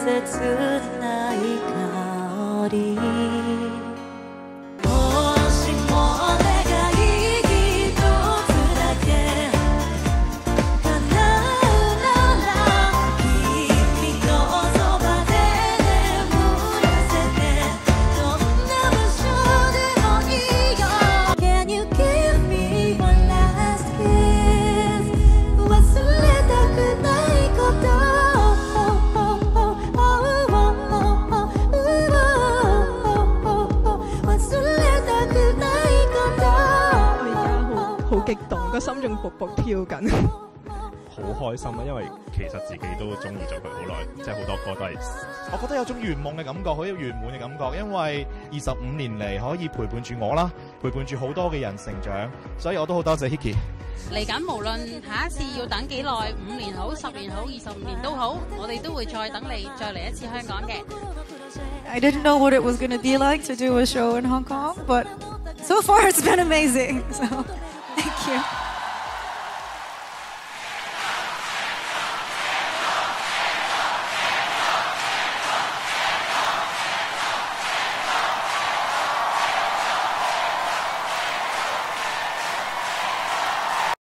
切ない香り好激動，個心仲卜卜跳緊。 好開心啊！因為其實自己都中意咗佢好耐，即係好多歌都係。 我覺得有種圓夢嘅感覺，好有圓滿嘅感覺，因為25年嚟可以陪伴住我啦，陪伴住好多嘅人成長，所以我都好多謝 Hiki。 嚟緊無論下一次要等幾耐，5年好、10年好、25年都好，我哋都會再等你再嚟一次香港嘅。 I didn't know what it was going to be like to do a show in Hong Kong, but so far it's been amazing. So, thank you.